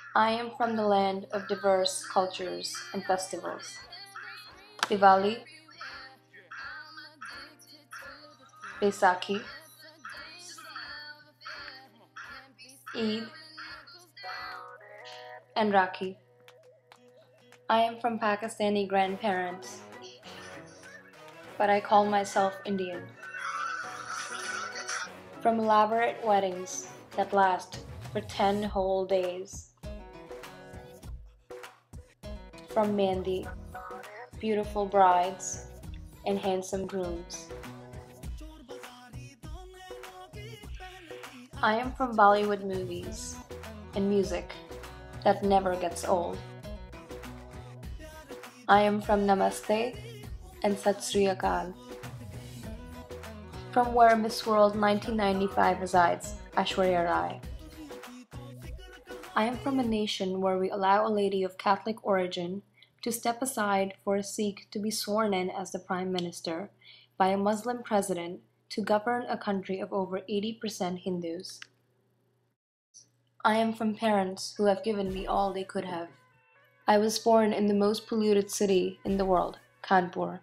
I am from the land of diverse cultures and festivals. Diwali, Baisakhi, Eid, and Rakhi. I am from Pakistani grandparents, but I call myself Indian. From elaborate weddings that last for 10 whole days. From Mehndi, beautiful brides, and handsome grooms. I am from Bollywood movies and music that never gets old. I am from Namaste and Sat Sri Akal. From where Miss World 1995 resides, Aishwarya Rai. I am from a nation where we allow a lady of Catholic origin to step aside for a Sikh to be sworn in as the Prime Minister by a Muslim president to govern a country of over 80% Hindus. I am from parents who have given me all they could have. I was born in the most polluted city in the world, Kanpur.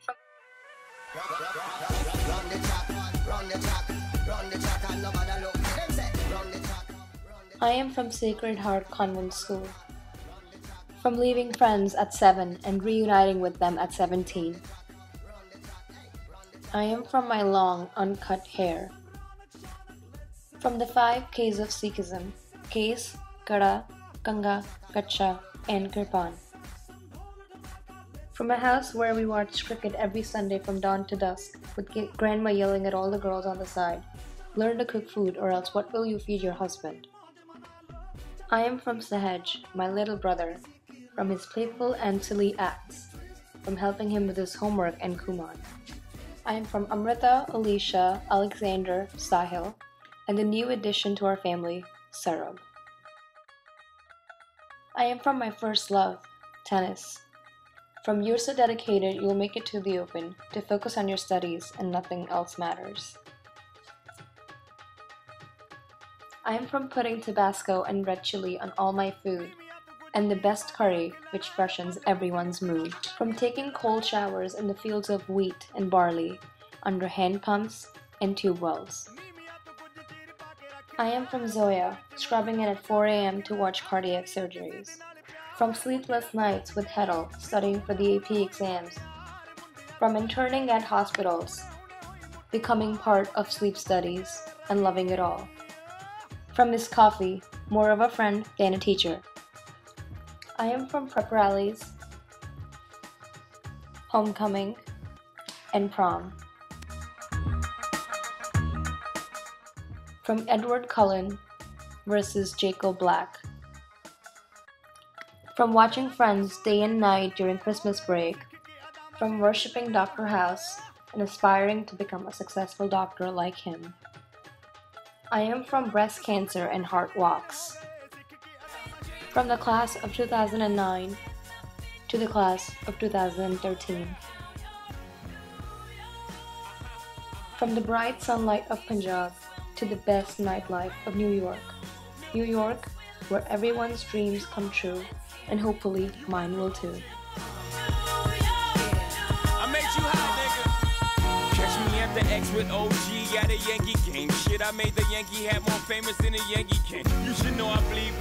I am from Sacred Heart Convent School. From leaving friends at 7 and reuniting with them at 17. I am from my long, uncut hair. From the 5 Ks of Sikhism, Kes, Kada, Kanga, Kacha, and Kirpan. From a house where we watched cricket every Sunday from dawn to dusk, with grandma yelling at all the girls on the side, "Learn to cook food or else what will you feed your husband?" I am from Sahaj, my little brother, from his playful and silly acts, from helping him with his homework and Kumar. I am from Amrita, Alicia, Alexander, Sahil, and the new addition to our family, Sarab. I am from my first love, tennis. From "You're so dedicated, you'll make it to the Open" to focus on your studies and nothing else matters. I am from putting Tabasco and red chili on all my food, and the best curry, which freshens everyone's mood. From taking cold showers in the fields of wheat and barley, under hand pumps and tube wells. I am from Zoya, scrubbing in at 4 a.m. to watch cardiac surgeries. From sleepless nights with Heddle, studying for the AP exams. From interning at hospitals, becoming part of sleep studies, and loving it all. From Miss Coffee, more of a friend than a teacher. I am from prep rallies, homecoming, and prom. From Edward Cullen versus Jacob Black. From watching Friends day and night during Christmas break. From worshipping Dr. House and aspiring to become a successful doctor like him. I am from breast cancer and heart walks. From the class of 2009 to the class of 2013. From the bright sunlight of Punjab to the best nightlife of New York. New York, where everyone's dreams come true, and hopefully mine will too. I made you hot, nigga. Catch me at the X with OG at a Yankee game. Shit, I made the Yankee hat more famous than a Yankee can. You should know I believe